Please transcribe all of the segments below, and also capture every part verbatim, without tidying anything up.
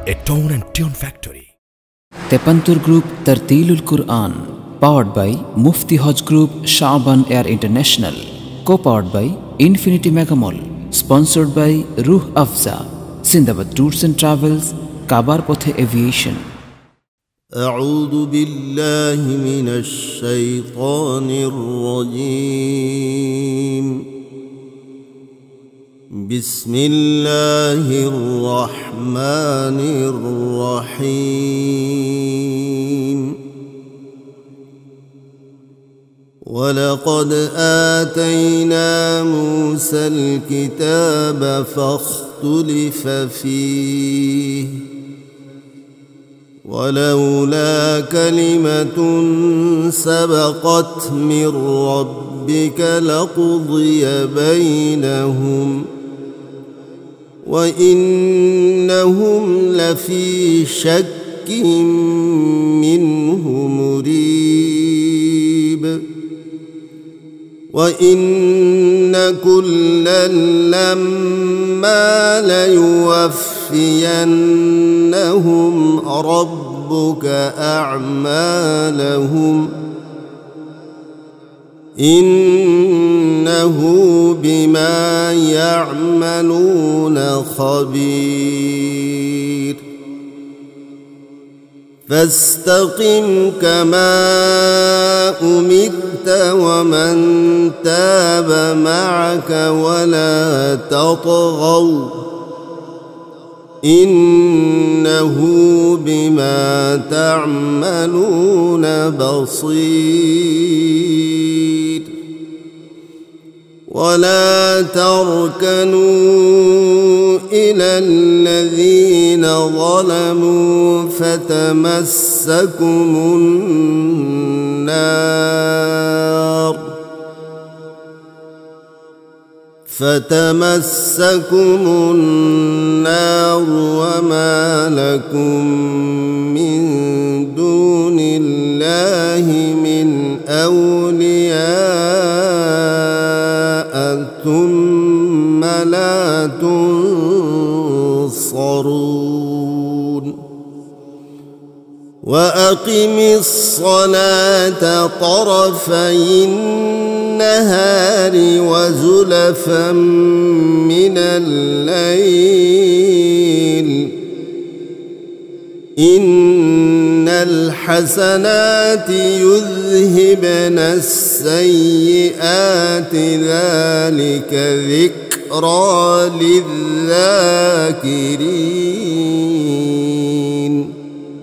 a tone and tune factory. Tepantur Group Tartilul Quran, powered by Mufti Hajj Group Shaaban Air International, co-powered by Infinity Megamall, sponsored by Ruh Afza, Sindabad Tours and Travels, Kabar Pothe Aviation. أعوذ بالله من الشيطان الرجيم. بسم الله الرحمن الرحيم. ولقد آتينا موسى الكتاب فاختلف فيه ولولا كلمة سبقت من ربك لقضي بينهم وإنهم لفي شك منه مريب. وإن كلا لما ليوفينهم ربك أعمالهم إنه بما يعملون خبير. فاستقم كما أمرت ومن تاب معك ولا تطغوا إنه بما تعملون بصير. ولا تركنوا إلى الذين ظلموا فتمسكم النار فتمسكم النار وما لكم من دون الله من أولياء ثم لا تنصرون. وأقم الصلاة طرفي النهار وزلفا من الليل إن الحسنات يذهبن السيئات ذلك ذكرى للذاكرين.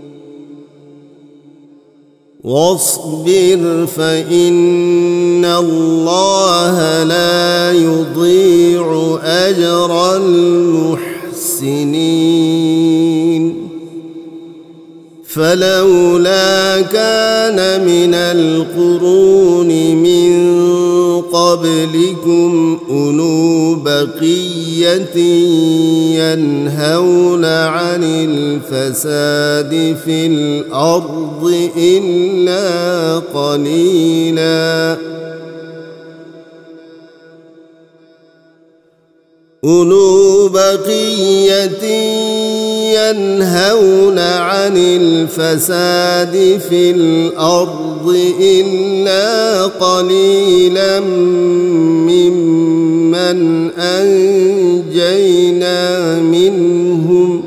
واصبر فإن الله لا يضيع أجر المحسنين. فلولا كان من القرون من قبلكم أولو بقية ينهون عن الفساد في الأرض إلا قليلا أولو بقية ينهون عن الفساد في الأرض إلا قليلا ممن أنجينا منهم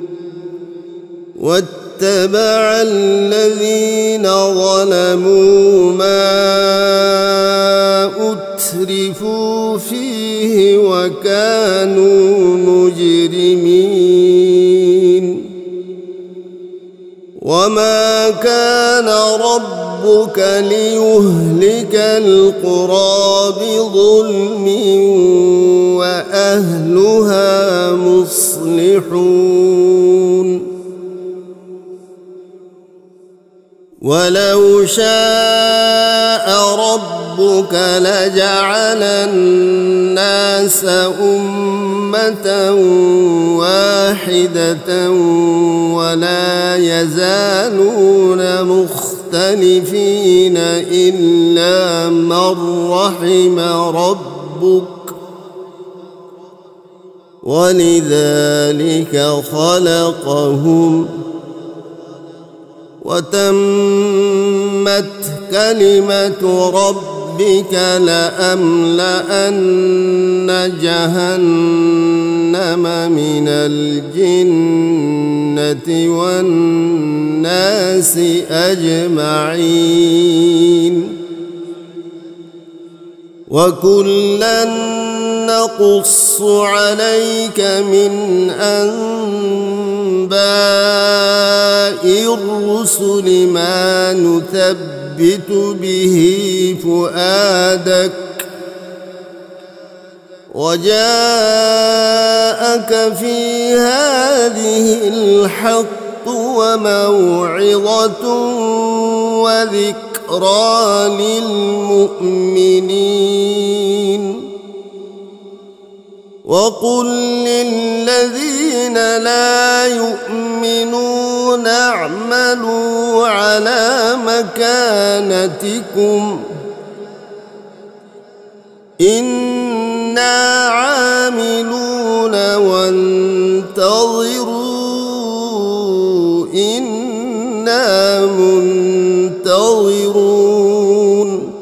واتبع الذين ظلموا ما أترفوا فيه وكانوا مجرمين. وما كان ربك ليهلك القرى بظلم وأهلها مصلحون. ولو شاء ربك لجعل الناس أمة واحدة ولا يزالون مختلفين إلا من رحم ربك ولذلك خلقهم وتمت كلمة ربك لأملأن جهنم من الجنة والناس أجمعين وكلا نقص عليك من أنباء الرسل ما نثبت به فؤادك وجاءك في هذه الحق وموعظة وذكرى للمؤمنين وقل للذين لا يؤمنون اعملوا على مكانتكم إنا عاملون وانتظروا إنا منتظرون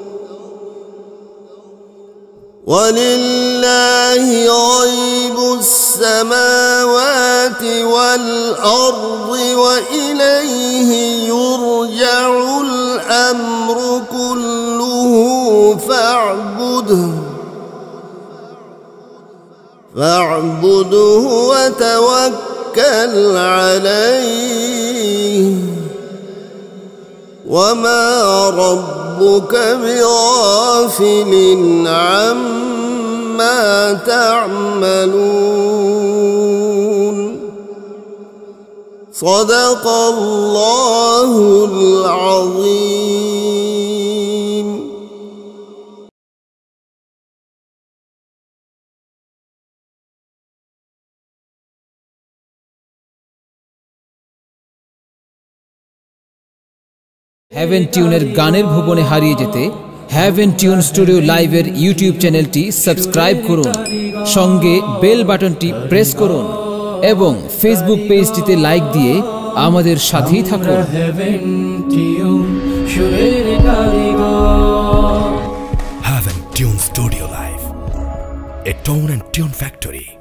ولله غيب السماوات والأرض وإليه يرجع الأمر كله فاعبده فاعبده وتوكل عليه وما ربك بغافل عما تعملون صدق الله العظيم. Heaven টিউনের গানের ভুবনে হারিয়ে যেতে Heaven Tune Studio লাইভের YouTube চ্যানেলটি subscribe করুন, সঙ্গে বেল বাটনটি প্রেস করুন এবং ফেসবুক পেজটিতে লাইক দিয়ে আমাদের সাথেই থাকুন। Heaven Tune Studio Live, a tone and tune factory.